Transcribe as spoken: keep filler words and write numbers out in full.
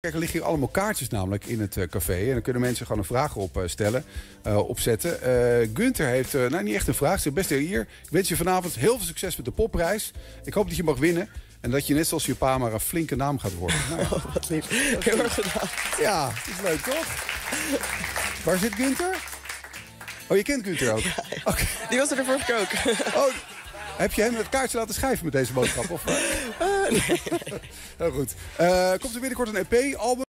Kijk, er liggen hier allemaal kaartjes namelijk in het uh, café. En dan kunnen mensen gewoon een vraag op uh, stellen, uh, opzetten. Uh, Gunther heeft, uh, nou niet echt een vraag, zegt beste hier. Ik wens je vanavond heel veel succes met de popprijs. Ik hoop dat je mag winnen. En dat je net zoals je pa maar een flinke naam gaat worden. Nou, oh, wat lief. Heel erg gedaan. Ja, dat is leuk toch? Waar zit Gunther? Oh, je kent Gunther ook? Ja, ja. Okay. Die was er de vorige keer ook. Oh, heb je hem het kaartje laten schrijven met deze boodschap? Of? Uh, nee, nee. Heel goed. Uh, komt er binnenkort een E P, album?